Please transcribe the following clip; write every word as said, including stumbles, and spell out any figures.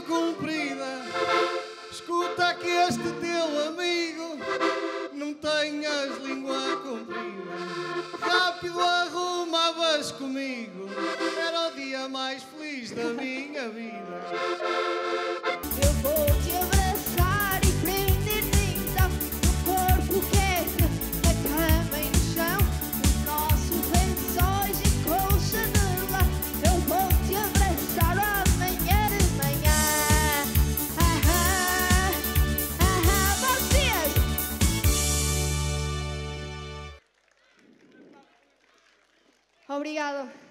comprida. Escuta que este teu amigo não tenhas língua comprida. Rápido arrumavas comigo, era o dia mais feliz da minha vida. Eu vou te abraçar e prender-te então no corpo quente, na cama e no chão, nos nossos lençóis e colcha de lã. Eu vou te abraçar amanhã de manhã. Ah, ah, ah, vocês! Obrigado.